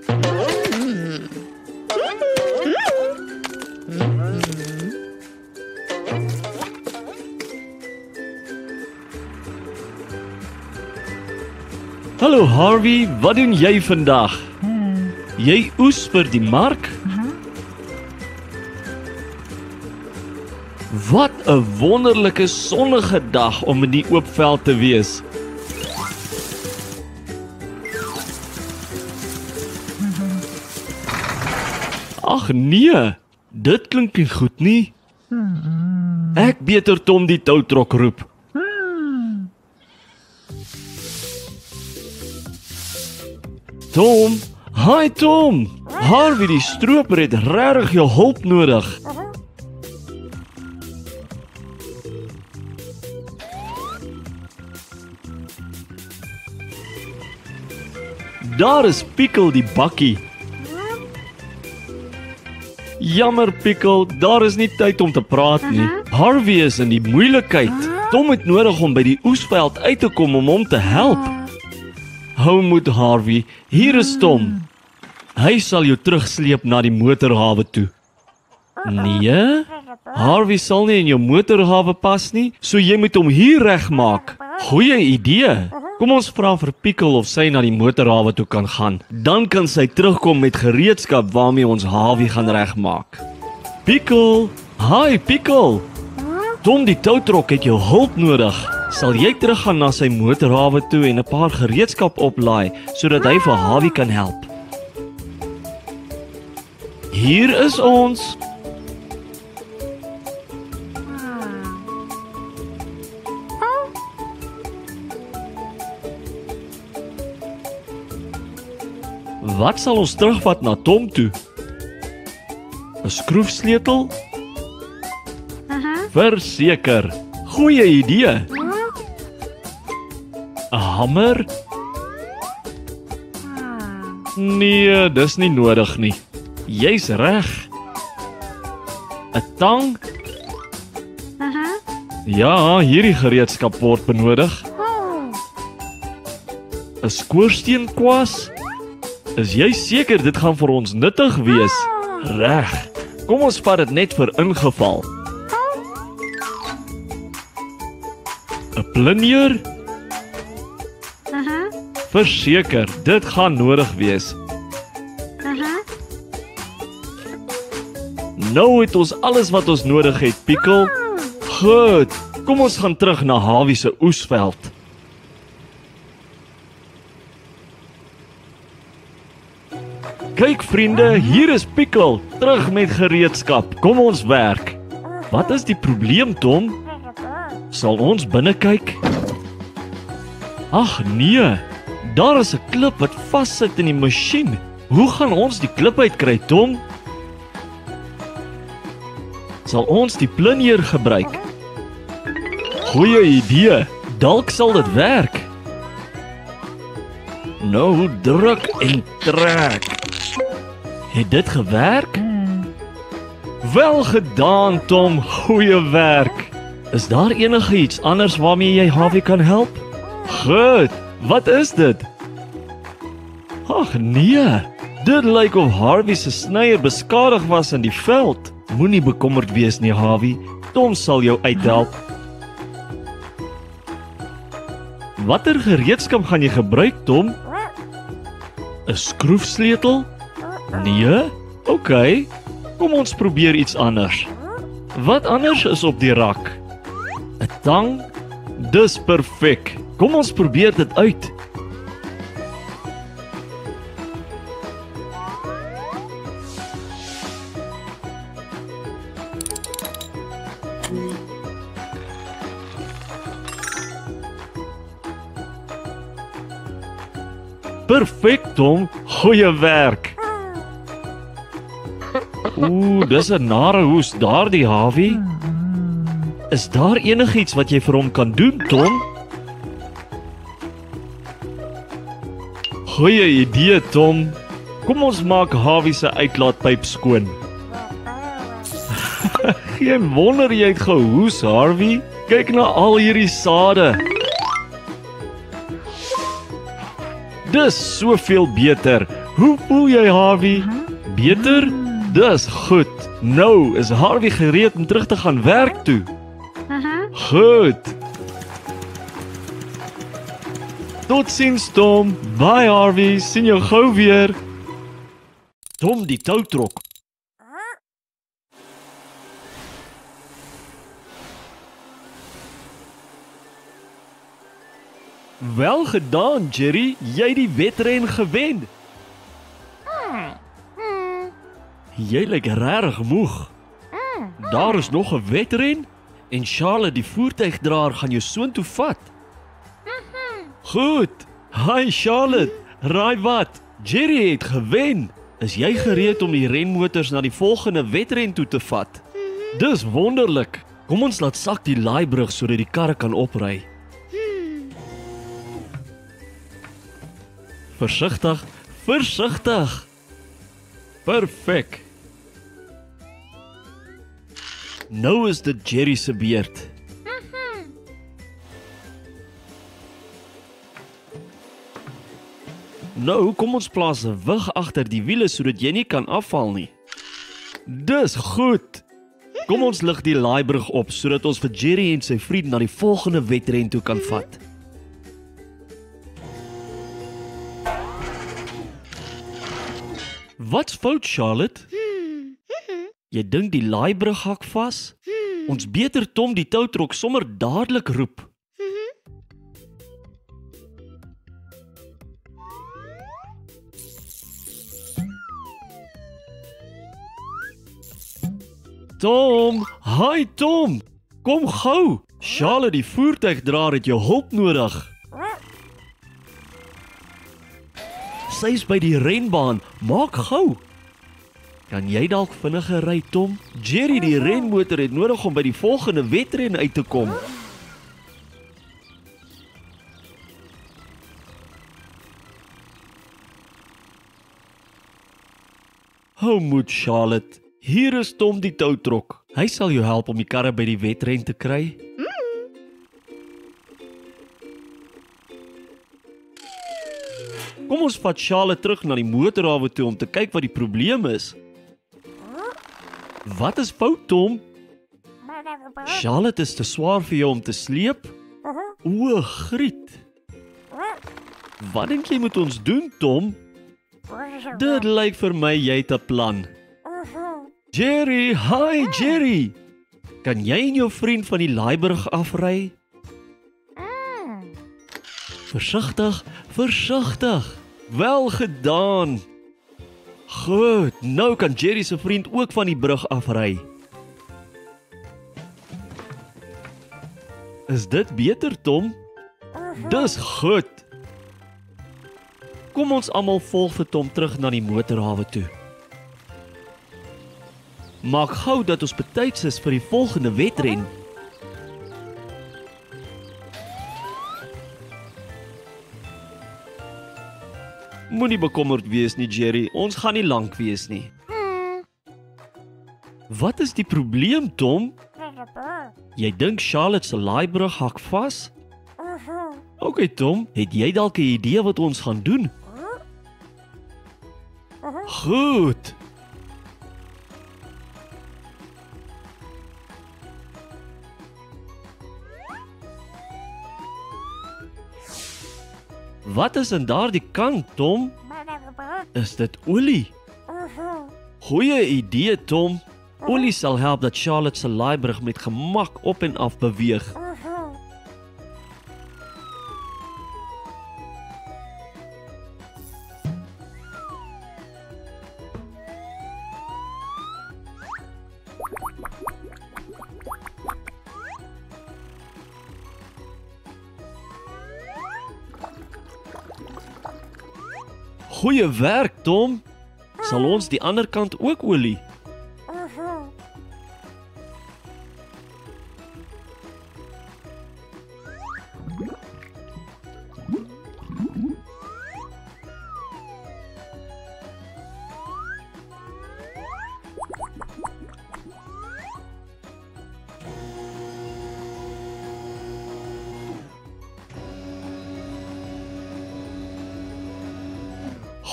Hallo Harvey, wat doen jy vandag? Jy oes vir die mark? Wat 'n wonderlike sonnige dag om in die oop veld te wees. Ag nee, dit klink nie goed nie. Ek beter Tom die toutrok roep. Tom, hi Tom. Harvey die stroper het regtig jou hulp nodig. Daar is Pickle die bakkie. Jammer Pickle, daar is nie tyd om te praat nie. Harvey is in die moeilikheid. Tom het nodig om by die oesveld uit te kom om hom te help. Hou moed Harvey, hier is Tom. Hy sal jou terugsleep na die motorhawe toe. Nee, Harvey sal nie in jou motorhawe pas nie, so jy moet hom hier regmaak. Goeie idee. Kom ons vra vir Pickle of sy na die motorhawe toe kan gaan. Dan kan sy terugkom met gereedskap waarmee ons Harvey gaan regmaak. Pickle, hi Pickle. Tom die toutrok het jou hulp nodig. Sal jy teruggaan na sy motorhawe toe en 'n paar gereedskap oplaai sodat hy vir Harvey kan help? Hier is ons. Wat sal ons terugvat na Tom toe? 'n Skroefsleutel? Verseker. Goeie idee. 'n Hamer? Nee, dis nie nodig nie. Jy's reg. 'n Tang? Ja, hierdie gereedskap word benodig. 'n Skoorsteenkwas? Is jy seker dit gaan vir ons nuttig wees? Reg. Kom ons vat dit net vir ingeval. 'n Plunjer? Verseker, dit gaan nodig wees. Nou het ons alles wat ons nodig het, Pickle. Goed, kom ons gaan terug na Harvey se oesveld. Kyk vriende, hier is Pickle, terug met gereedskap. Kom ons werk. Wat is die probleem, Tom? Sal ons binne kyk? Ag nee, daar is 'n klip wat vassit in die masjien. Hoe gaan ons die klip uitkry, Tom? Sal ons die plunjer gebruik? Goeie idee, dalk sal dit werk. Nou druk en trek. Het dit gewerk? Wel gedaan, Tom. Goeie werk. Is daar enige iets anders waarmee jy Harvey kan help? Goed. Wat is dit? Ag nee. Dit lyk of Harvey se snyer beskadig was in die veld. Moenie bekommerd wees nie, Harvey. Tom sal jou uithelp. Watter gereedskap gaan jy gebruik, Tom? 'n Skroefsleutel? Nee? OK. Kom ons probeer iets anders. Wat anders is op die rak? 'n Tang? Dis perfek. Kom ons probeer dit uit. Perfek, Tom. Goeie werk. Dis 'n nare hoes daardie, Harvey. Is daar enigiets wat jy vir hom kan doen, Tom? Goeie idee, Tom. Kom ons maak Harvey se uitlaatpyp skoon. Geen wonder jy het gehoes, Harvey. Kyk na al hierdie sade. Dis soveel beter. Hoe voel jy, Harvey? Beter? Dis goed. Nou is Harvey gereed om terug te gaan werk toe. Goed. Totsiens, Tom. Bye, Harvey. Sien jou gou weer. Tom die touwtrok. Wel gedaan, Jerry. Jy het die wedren gewen. Jy lyk regtig moeg. Daar is nog 'n wedren en Charlotte die voertuigdraer gaan jou soontoe vat. Goed. Hi Charlotte. Raai wat? Jerry het gewen. Is jy gereed om die renmotors na die volgende wedren toe te vat? Dis wonderlik. Kom ons laat sak die laaibrug sodat die karre kan opry. Versigtig, versigtig. Perfek. Nou is dit Jerry se beurt. Nou, kom ons plaas 'n wig agter die wiele sodat jy nie kan afval nie. Dis goed. Kom ons lig die laaibrug op sodat ons vir Jerry en sy vriend na die volgende wedren toe kan vat. Wat's fout, Charlotte? Jy dink die laaibrug hak vas? Ons beter Tom die touwtrok sommer dadelik roep. Tom, hi Tom. Kom gou. Charlotte die voertuigdraer het jou hulp nodig. Sy is by die renbaan. Maak gou. Kan jy dalk vinniger ry, Tom? Jerry die renmotor het nodig om by die volgende wedren uit te kom. Hou moed, Charlotte. Hier is Tom die touwtrok. Hy sal jou help om die karre by die wedren te kry. Kom ons vat Charlotte terug na die motorhawe toe om te kyk wat die probleem is. Wat is fout, Tom? Charlotte is te swaar vir jou om te sleep? O, Griet. Wat dink jy moet ons doen, Tom? Dit lyk vir my jy het 'n plan. Jerry, hi Jerry. Kan jy en jou vriend van die laaibrug afry? Versigtig, versigtig. Wel gedaan. Goed, nou kan Jerry se vriend ook van die brug afry. Is dit beter, Tom? Dis goed. Kom ons almal volg vir Tom terug na die motorhawe toe. Maak gou dat ons betyds is vir die volgende wedren. Moenie bekommerd wees nie, Jerry. Ons gaan nie lank wees nie. Wat is die probleem, Tom? Jy dink Charlotte se laaibrug hak vas? Okay, Tom, het jy dalk 'n idee wat ons gaan doen? Goed. Wat is aan daardie kant, Tom? Is dit olie? Goeie idee, Tom. Olie sal help dat Charlotte se laaibrug met gemak op en af beweeg. Goeie werk, Tom. Sal ons die ander kant ook olie?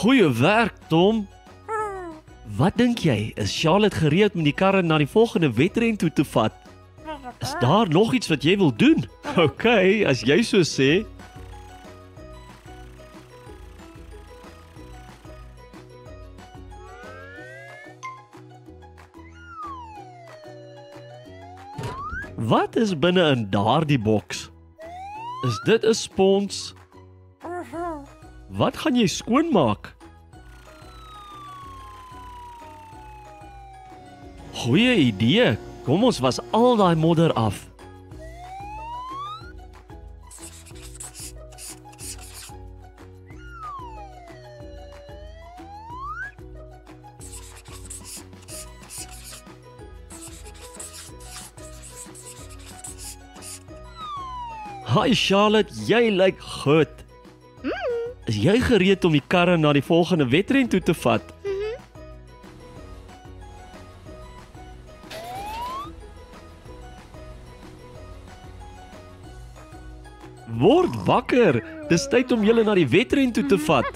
Goeie werk, Tom. Wat dink jy? Is Charlotte gereed om die karre na die volgende wedren toe te vat? Is daar nog iets wat jy wil doen? OK, as jy so sê. Wat is binne in daardie boks? Is dit 'n spons? Wat gaan jy skoonmaak? Goeie idee. Kom ons was al daai modder af. Hi Charlotte, jy lyk goed. Is jy gereed om die karre na die volgende wedren toe te vat? Word wakker. Dis tyd om julle na die wedren toe te vat.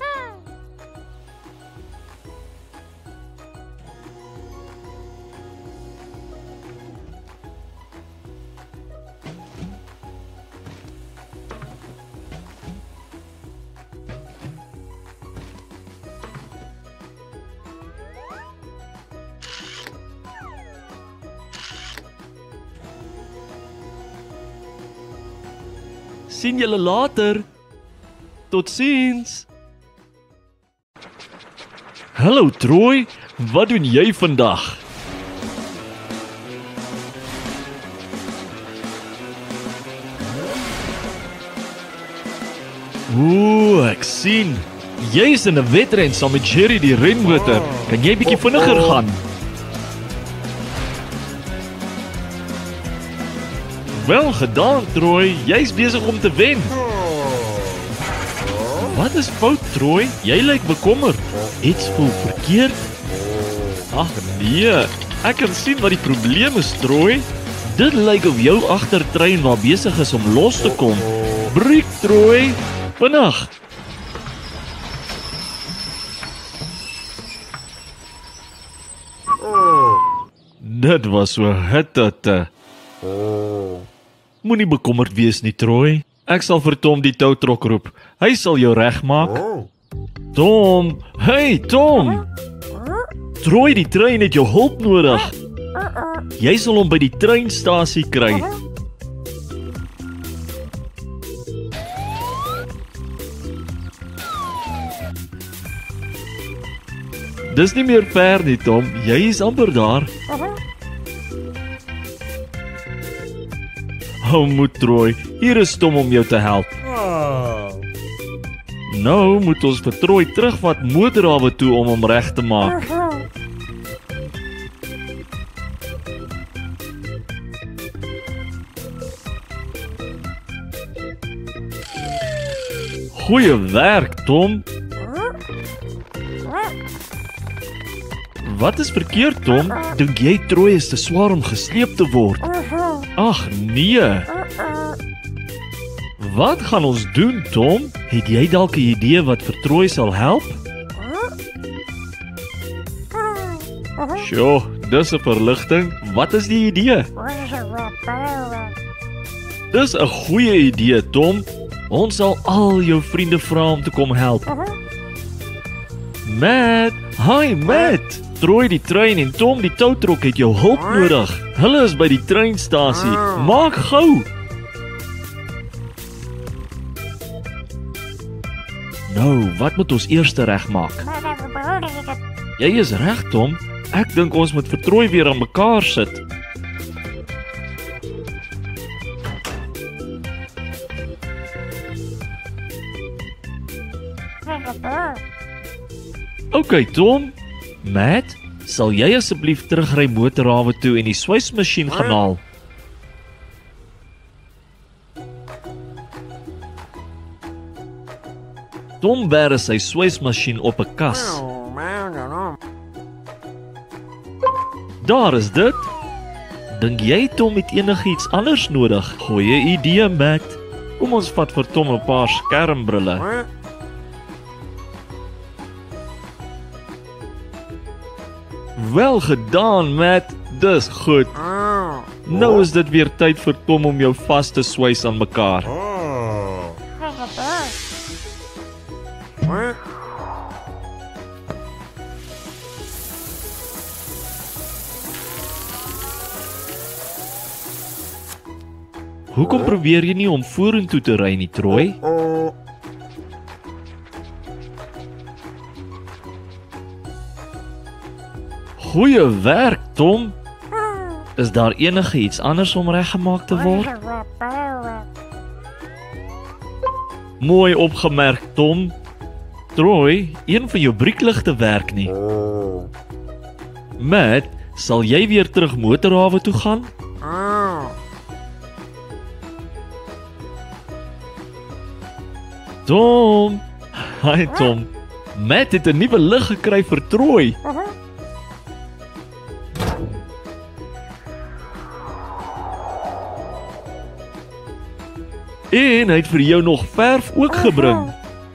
Sien julle later. Totsiens. Hallo Troy, wat doen jy vandag? Ek sien. Jy is in 'n wedren saam met Jerry die renmotor. Kan jy bietjie vinniger gaan? Wel gedaan, Troy. Jy's besig om te wen. Wat is fout, Troy? Jy lyk bekommerd. Iets voel verkeerd. Ag nee, ek kan sien wat die probleem is, Troy. Dit lyk of jou agtertrein waar besig is om los te kom. Breek, Troy. Vinnig. Dit was so hitte. Moenie bekommerd wees nie, Troy. Ek sal vir Tom die toutrok roep. Hy sal jou regmaak. Tom, hey Tom. Troy, die trein het jou hulp nodig. Jy sal hom by die treinstasie kry. Dis nie meer ver nie, Tom. Jy is amper daar. Hou moed, Troy. Hier is Tom om jou te help. Nou moet ons vir Troy terugvat motorhawe toe om hom reg te maak. Goeie werk, Tom. Wat is verkeerd, Tom? Dink jy Troy is te swaar om gesleep te word? Ag nee. Wat gaan ons doen, Tom? Het jy dalk 'n idee wat vir Troy sal help? Sjoe, dis 'n verligting. Wat is die idee? Dis 'n goeie idee, Tom. Ons sal al jou vriende vra om te kom help. Matt, hi Matt. Troy die trein en Tom die toutrok het jou hulp nodig. Hulle is by die treinstasie. Maak gou. Nou, wat moet ons eers regmaak? Jy is reg, Tom. Ek dink ons moet vir Troy weer aan mekaar sit. OK, Tom. Matt, sal jy asseblief terugry motorhawe toe en die swysmasjien gaan haal? Tom bære sy swysmasjien op 'n kas. Daar is dit. Dink jy Tom het enigiets anders nodig? Goeie idee, Matt. Kom ons vat vir Tom 'n paar skermbrille. Wel gedaan, Matt. Dis goed. Nou is dit weer tyd vir Tom om jou vas te swys aan mekaar. Hoekom probeer jy nie om vorentoe te ry nie, Troy? Goeie werk, Tom. Is daar enige iets anders om reggemaak te word? Mooi opgemerk, Tom. Troy, een van jou briekligte werk nie. Matt, sal jy weer terug motorhawe toe gaan? Tom. Hi Tom. Matt het 'n nuwe lig gekry vir Troy. En hy het vir jou nog verf ook gebring.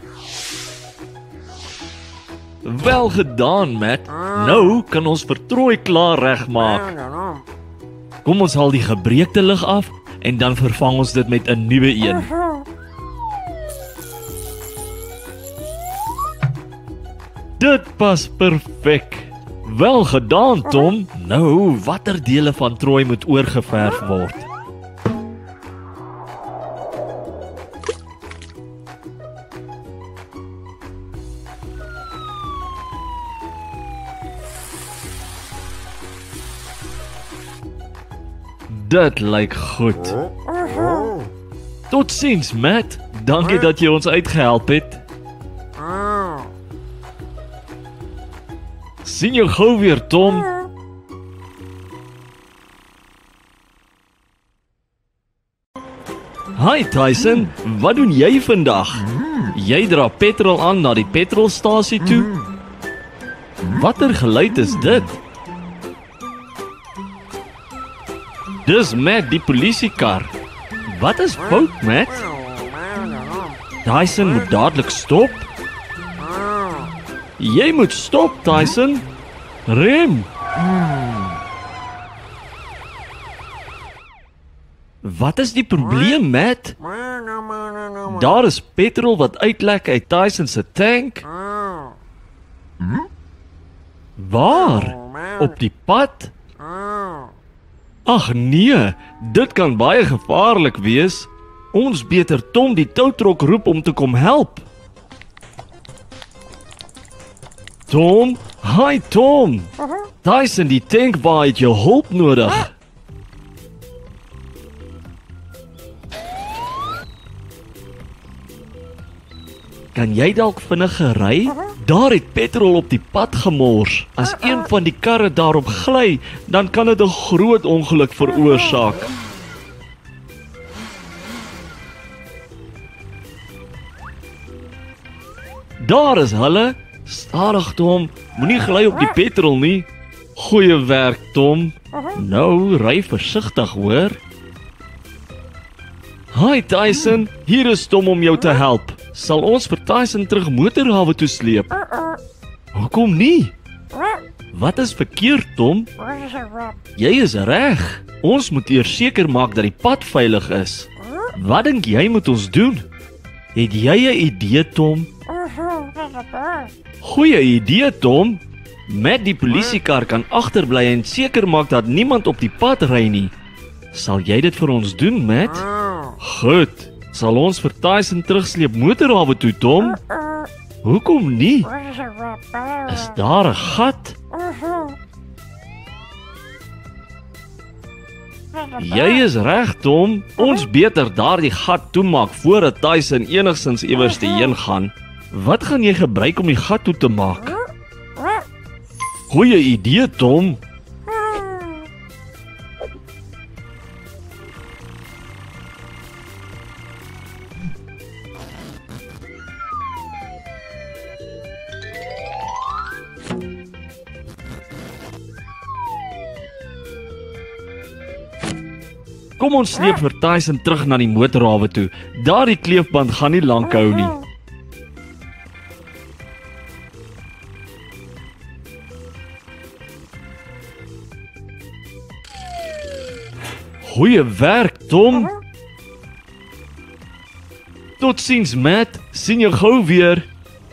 Wel gedaan, Matt. Nou kan ons vir Troy klaar regmaak. Kom ons haal die gebreekte lig af en dan vervang ons dit met 'n nuwe een. Dit pas perfek. Wel gedaan, Tom. Nou, watter dele van Troy moet oorgeverf word? Dit lyk goed. Totsiens, Matt. Dankie dat jy ons uitgehelp het. Sien jou gou weer, Tom. Hi Tyson, wat doen jy vandag? Jy dra petrol aan na die petrolstasie toe? Watter geluid is dit? Dis Matt, die polisiekar. Wat is fout, Matt? Tyson moet dadelik stop. Jy moet stop, Tyson. Rem. Wat is die probleem, Matt? Daar is petrol wat uitlek uit Tyson se tank. Waar? Op die pad? Ag nee, dit kan baie gevaarlik wees. Ons beter Tom die toutrok roep om te kom help. Tom? Hi Tom. Tyson die tankbaai het jou hulp nodig. Kan jy dalk vinniger ry? Daar het petrol op die pad gemors. As een van die karre daarop gly, dan kan dit 'n groot ongeluk veroorsaak. Daar is hulle. Stadig, Tom. Moenie gly op die petrol nie. Goeie werk, Tom. Nou, ry versigtig, hoor. Hi, Tyson. Hier is Tom om jou te help. Sal ons vir Tyson terug motorhawe toe sleep? Hoekom nie? Wat is verkeerd, Tom? Jy is reg. Ons moet eers seker maak dat die pad veilig is. Wat dink jy moet ons doen? Het jy 'n idee, Tom? Goeie idee, Tom. Met die polisiekar kan agterbly en seker maak dat niemand op die pad ry nie. Sal jy dit vir ons doen, Matt? Goed. Sal ons vir Tyson terugsleep motorhawe toe, Tom? Hoekom nie? Is daar 'n gat? Jy is reg, Tom. Ons beter daardie gat toemaak voordat Tyson enigstens iewers heen gaan. Wat gaan jy gebruik om die gat toe te maak? Goeie idee, Tom. Kom ons sleep vir Tyson terug na die motorhawe toe. Daardie kleefband gaan nie lank hou nie. Goeie werk, Tom. Totsiens, Matt. Sien jou gou weer.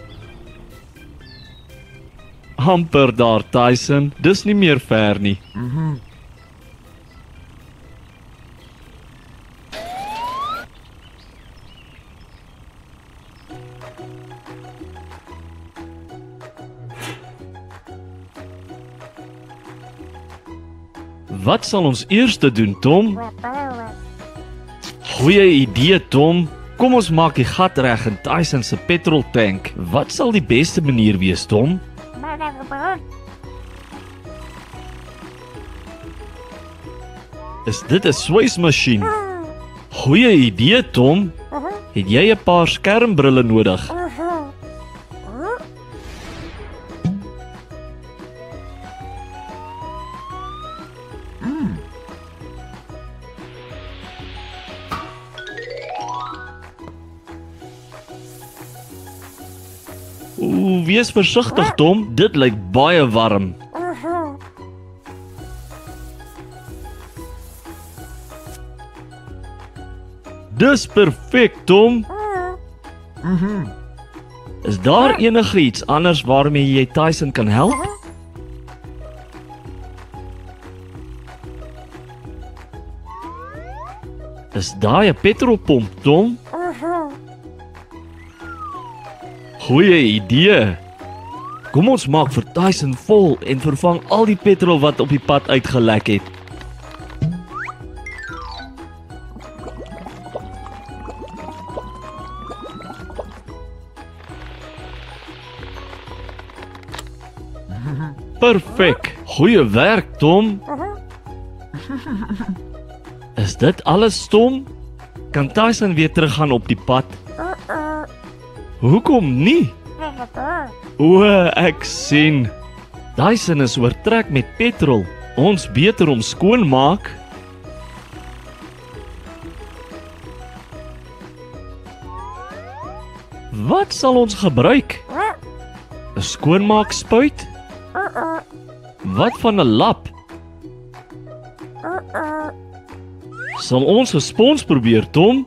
Amper daar, Tyson. Dis nie meer ver nie. Wat sal ons eers doen, Tom? Goeie idee, Tom. Kom ons maak die gat reg in Tyson se petroltank. Wat sal die beste manier wees, Tom? Is dit 'n swysmasjien? Goeie idee, Tom. Het jy 'n paar skermbrille nodig? Wees versigtig, Tom. Dit lyk baie warm. Dis perfek, Tom. Is daar enigiets anders waarmee jy Tyson kan help? Is daai 'n petrolpomp, Tom? Goeie idee. Kom ons maak vir Tyson vol en vervang al die petrol wat op die pad uitgelek het. Perfek. Goeie werk, Tom. Is dit alles, Tom? Kan Tyson weer teruggaan op die pad? Hoekom nie? O, ek sien. Tyson is oortrek met petrol. Ons beter om skoon maak. Wat sal ons gebruik? 'n Skoonmaakspuit? Wat van 'n lap? Sal ons 'n spons probeer, Tom?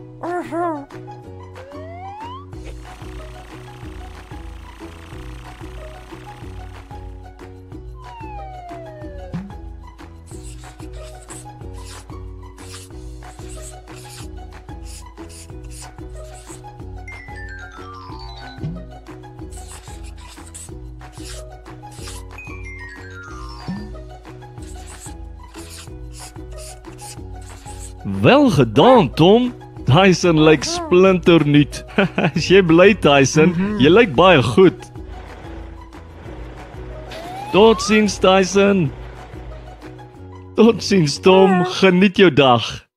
Wel gedaan, Tom. Tyson lyk splinternuut. Is jy bly, Tyson? Jy lyk baie goed. Totsiens, Tyson. Totsiens, Tom. Geniet jou dag.